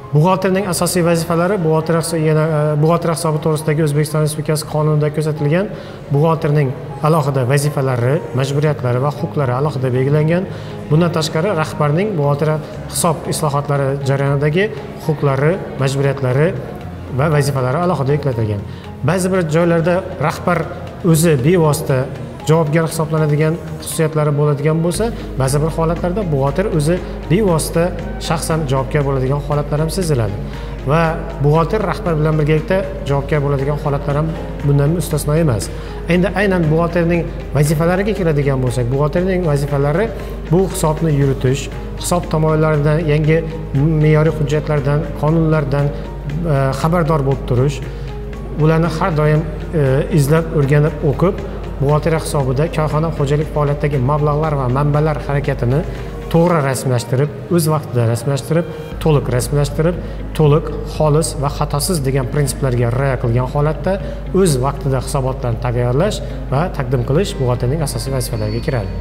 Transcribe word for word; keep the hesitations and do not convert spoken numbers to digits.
Buxgalterning asosiy vazifalari buxgalter yana buxgalter hisobi to'g'risidagi O'zbekiston Respublikasi qonunida ko'rsatilgan buxgalterning alohida vazifalari, majburiyatlari va huquqlari alohida belgilangan. Bundan tashqari rahbarning buxgalter hisob islohotlari jarayonidagi huquqlari, majburiyatlari va vazifalari alohida yuklatilgan. Ba'zi bir joylarda rahbar o'zi bevosita javobgar hisoblanadigan xususiyatlari bo'ladigan bo'lsa, ba'zi bir holatlarda buxgalter o'zi bevosita shaxsan javobgar bo'ladigan holatlar ham seziladi. Va buxgalter rahbar bilan birgalikda javobgar bo'ladigan holatlar ham bundan mustasno emas. Endi aynan buxgalterning vazifalariga keladigan bo'lsak, buxgalterning vazifalari bu hisobni yuritish, hisob tamoyillaridan, yangi me'yoriy hujjatlardan, qonunlardan xabardor bo'lib turish, ularni har doim izlab, o'rganib, o'qib, buxgalteriya hisobida korxona xo'jalik faoliyatidagi mablag'lar va manbalar harakatini to'g'ri rasmiylashtirib, o'z vaqtida rasmiylashtirib, to'liq rasmiylashtirib, to'liq, xolis va xatosiz degan prinsiplarga rioya qilgan holatda o'z vaqtida hisobotlarni tayyorlash va taqdim qilish buxgalterning asosiy vazifalariga kiradi.